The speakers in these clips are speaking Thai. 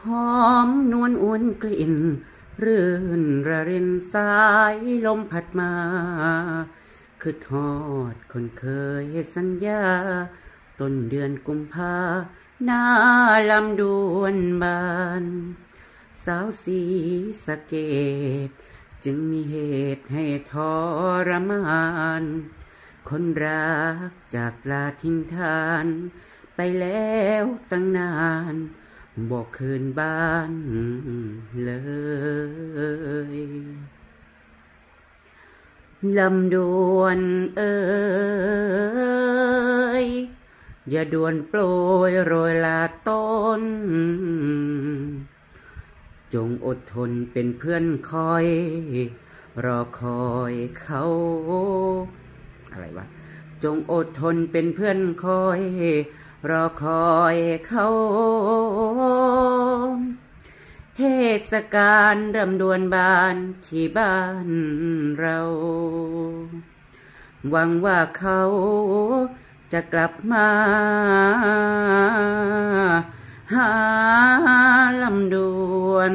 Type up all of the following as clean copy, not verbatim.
หอมนวลอวนกลิ่นรื่นระรินสายลมพัดมาคือทอดคนเคยสัญญาต้นเดือนกุมภาหน้าลำดวนบานสาวสีสะเกดจึงมีเหตุให้ทรมานคนรักจากลาทิ้งทานไปแล้วตั้งนานบอกคืนบ้านเลยลำดวนเอ่ยอย่าด่วนโปรยโรยลาต้นจงอดทนเป็นเพื่อนคอยรอคอยเขาอะไรวะจงอดทนเป็นเพื่อนคอยรอคอยเขาเทศกาลรำดวนบานที่บ้านเราหวังว่าเขาจะกลับมาหาลำดวน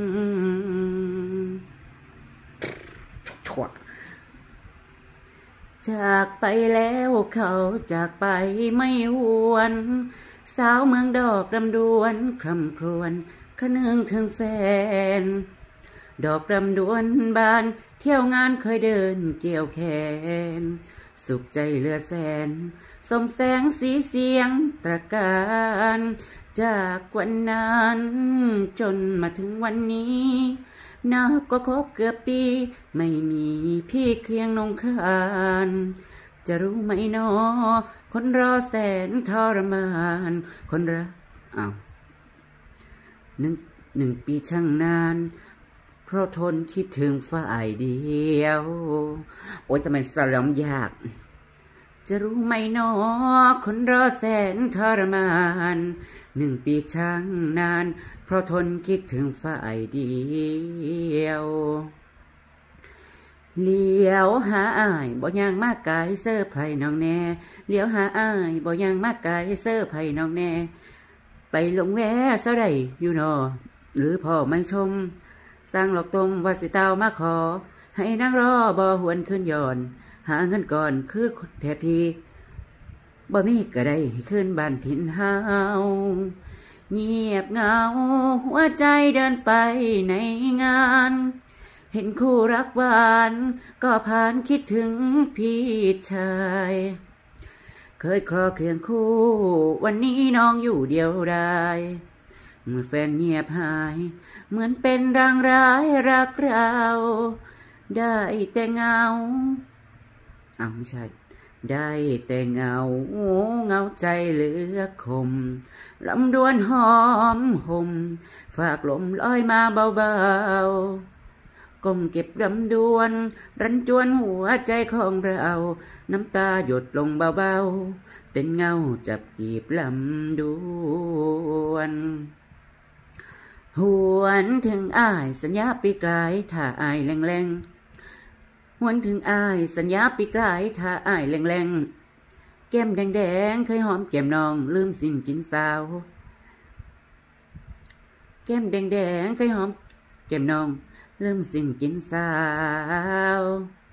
จากไปแล้วเขาจากไปไม่หวนสาวเมืองดอกลำดวนคร่ำครวญคะนึงถึงแฟนดอกลำดวนบานเที่ยวงานเคยเดินเกี่ยวแขนสุขใจเหลือแสนสมแสงสีเสียงตระการจากวันนั้นจนมาถึงวันนี้นับก็ครบเกือบปีไม่มีพี่เคียงนงครานจะรู้ไหมนอคนรอแสนทรมานคนรักหนึ่งปีช่างนานเพราะทนคิดถึงฝ่ายเดียวโอ๊ยทำไมสลอมยากจะรู้ไหมนอคนรอแสนทรมาน1 ปีช่างนานเพราะทนคิดถึงฝ่ายเดียวเลี้ยวหาอ้ายบ่ยังมากกายเสื้อไผ่น้องแน่เลี้ยวหาอ้ายบ่ยังมากกายเสื้อไผ่น้องแน่ไปลงแวเสาใดอยู่นอหรือพ่อมันชมสร้างหลอกตมว่าสิเต้ามาขอให้นั่งรอบ่หวนขึ้นย้อนหาเงินก่อนคือแทพีบ่มีก็ได้ขึ้นบ้านถิ่นเฮาเงียบเหงาหัวใจเดินไปในงานเห็นคู่รักหวานก็ผ่านคิดถึงพี่ชายเคยคลอเคียงคู่วันนี้น้องอยู่เดียวดายเมื่อแฟนเงียบหายเหมือนเป็นรางร้ายรักเราได้แต่เงาไม่ใช่ได้แต่เงาใจเหลือคมลำดวนหอมห่มฝากลมลอยมาเบาๆก้มเก็บลำดวนรันจวนหัวใจของเราน้ำตาหยดลงเบาๆเป็นเงาจับกีบลำดวนหวนถึงอ้ายสัญญาปีกลายถ้าอ้ายแรงหวนถึงอ้ายสัญญาปีกลายถ้าอ้ายแรงแก้มแดงเคยหอมแก้มน้องลืมสิ้นกินสาวแก้มแดงเคยหอมแก้มน้องลืมสิ้นกินสาว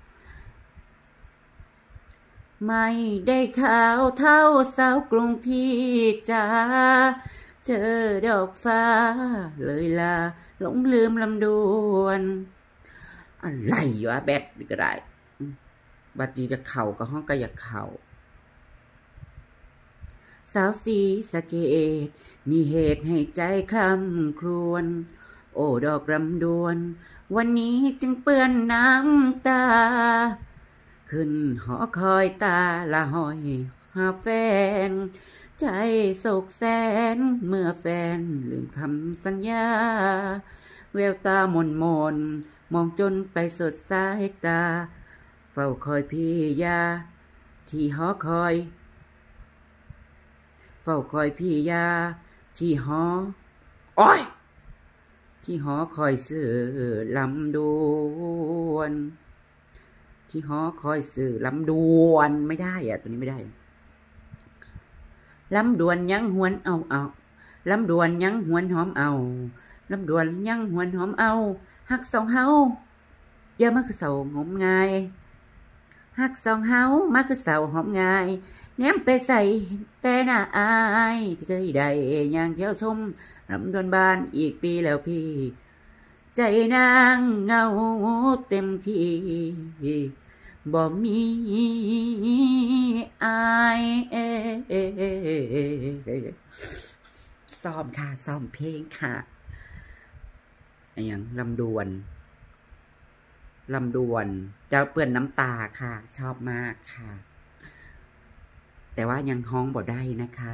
ไม่ได้ข่าวเท่าสาวกรุงพี่จ๋าเจอดอกฟ้าเลยลาหลงลืมลำดวนอะไรวะแบบนี้ก็ได้บัดนี้จะเข่ากับห้องก็อยากเข่าสาวสีสะเกดมีเหตุให้ใจคร่ำครวญโอ้ดอกลำดวนวันนี้จึงเปื้อนน้ำตาขึ้นหอคอยตาละหอยหาแฟนใจโศกแสนเมื่อแฟนลืมคำสัญญาแววตามนมองจนไปสดสายตาเฝ้าคอยพี่ยาที่หอคอยเฝ้าคอยพี่ยาที่หอที่หอคอยสื่อลำดวนที่หอคอยสื่อลำดวนไม่ได้ตัวนี้ไม่ได้ลำดวนยังหวนเอาลำดวนยังหวนหอมเอาลำดวนยังหวนหอมเอาหักสองเฮาอย่ามาคือเสางมงายหักสองเฮามาคือเสาหอมง่ายแนมไปใส่แต่หน้าอายที่เคยได้ย่างเที่ยวชมลำดวนบานอีกปีแล้วพี่ใจนางเงาเต็มที่บ่มีอายซ้อมค่ะซ้อมเพลงค่ะอย่างลำดวนจะเปื้อนน้ำตาค่ะชอบมากค่ะแต่ว่ายังฮ้องบ่ได้นะคะ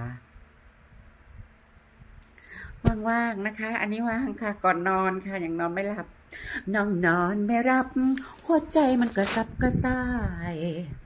ว่างๆนะคะ อันนี้ว่างค่ะก่อนนอนค่ะยังนอนไม่หลับนอนไม่รับหัวใจมันกระสับกระส่าย